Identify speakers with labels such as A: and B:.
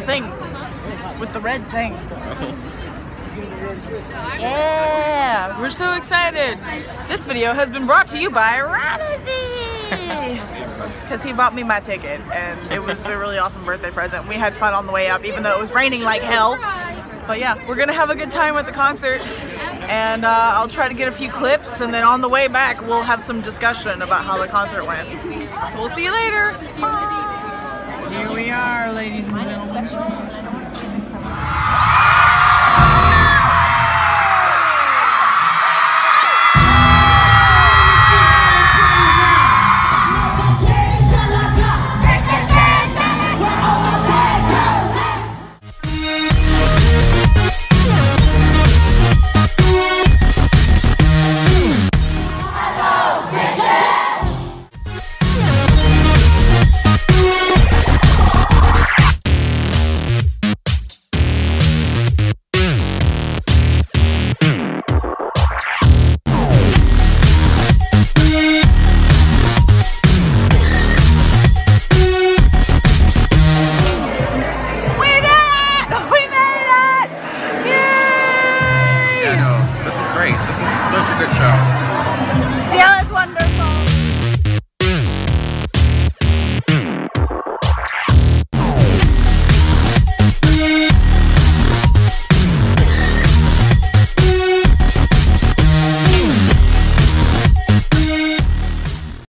A: thing with the red thing. Yeah, we're so excited. This video has been brought to you by Ratizi, because he bought me my ticket and it was a really awesome birthday present. We had fun on the way up even though it was raining like hell. But yeah, we're gonna have a good time at the concert, and I'll try to get a few clips, and then on the way back we'll have some discussion about how the concert went. So we'll see you later. Bye. Here we are, ladies and gentlemen.